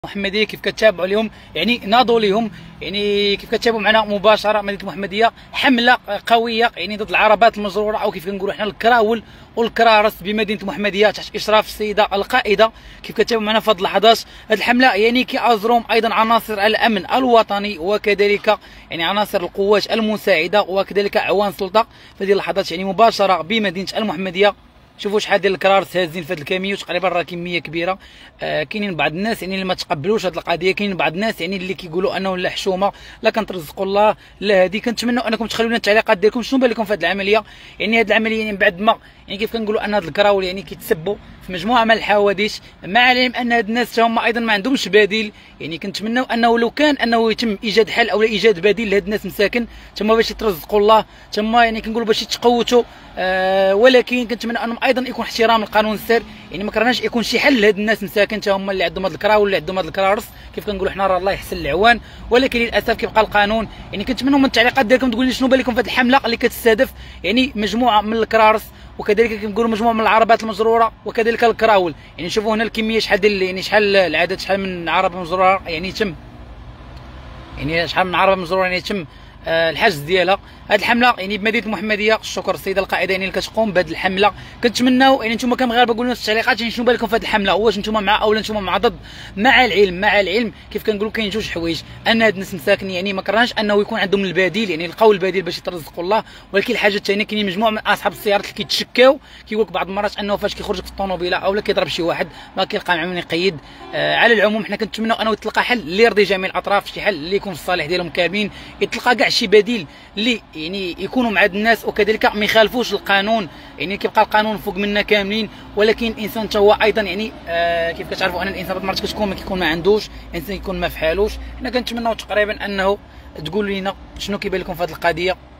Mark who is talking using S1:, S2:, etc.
S1: المحمديه كيف كتابعوا اليوم، يعني ناضوا لهم، يعني كيف كتابعوا معنا مباشره مدينه المحمديه حمله قويه يعني ضد العربات المجروره او كيف كنقولوا حنا الكراول والكرارس بمدينه المحمديه تحت اشراف السيده القائده. كيف كتابعوا معنا في هذه اللحظات هذه الحمله يعني كيأزروهم ايضا عناصر الامن الوطني وكذلك يعني عناصر القوات المساعده وكذلك اعوان سلطه في هذه اللحظات يعني مباشره بمدينه المحمديه. شوفوا شحال ديال الكرارس هازين في هذا الكاميو، تقريبا راه كميه كبيره. كاينين بعض الناس يعني اللي ما تقبلوش هذه القضيه، كاينين بعض الناس يعني اللي كيقولوا انه لا حشومه لا كنترزقوا الله لا هذه. كنتمنوا انكم تخليو لنا التعليقات ديالكم شنو بان لكم في هذه العمليه. يعني هذه العمليه يعني من بعد ما يعني كيف كنقولوا ان هاد الكراول يعني كيتسبوا في مجموعه من الحوادث، مع العلم ان هاد الناس هما ايضا ما عندهمش بديل. يعني كنتمنوا انه لو كان انه يتم ايجاد حل او ايجاد بديل لهاد الناس مساكن تما باش يترزقوا الله، تما يعني كنقولوا باش يتقوتوا. ولكن كنتمنى انهم ايضا يكون احترام القانون السير، يعني ما كرهناش يكون شي حل لهاد الناس مساكن هما اللي عندهم هاد الكراول اللي عندهم هاد الكرارس. كيف كنقولوا حنا راه الله يحسن العوان، ولكن للاسف كيبقى القانون. يعني كنتمنوا من التعليقات ديالكم تقول لي شنو بان لكم في هذه الحمله اللي كتستهدف يعني مجموعه من الكرارس وكذلك كنقولوا مجموعه من العربات المجروره وكذلك الكراول. يعني شوفوا هنا الكميه شحال ديال يعني شحال العدد، شحال من عربه مجروره يعني تم، يعني شحال من عربه مجروره يعني تم الحجز ديالها. هذه الحمله يعني بمدينه المحمديه، الشكر السيده القائده يعني اللي كتقوم بهذه الحمله. كنتمناو يعني نتوما كمغاربه قولوا لنا في التعليقات يعني شنو بالكم في هذه الحمله، واش نتوما مع او لا نتوما مع ضد. مع العلم كيف كنقولوا كاين جوج حوايج، ان هاد الناس مساكن يعني ما كرهناش انه يكون عندهم البديل، يعني لقاو البديل باش يترزقوا الله. ولكن الحاجه الثانيه كاينين مجموعه من اصحاب السيارات اللي كيتشكاو، كيقول لك بعض المرات انه فاش كيخرج في الطوموبيله او لا كيضرب شي واحد ما كيلقى معاه من يقيد. على العموم حنا كنتمناو انه يتلقى حل اللي يرضي جميع الاطراف، شي حل اللي يكون في الصالح ديالهم كاملين، يتلقى كاع شي بديل اللي يعني يكونوا مع الناس وكذلك ما يخالفوش القانون. يعني كيبقى القانون فوق منا كاملين، ولكن الانسان حتى هو ايضا يعني كيف كتعرفوا ان الانسان بعض المرات كتكون ما كيكون ما عندوش، الانسان يكون ما فحالوش. حنا كنتمناو تقريبا انه تقولوا لنا شنو كيبان لكم في هذه القضيه.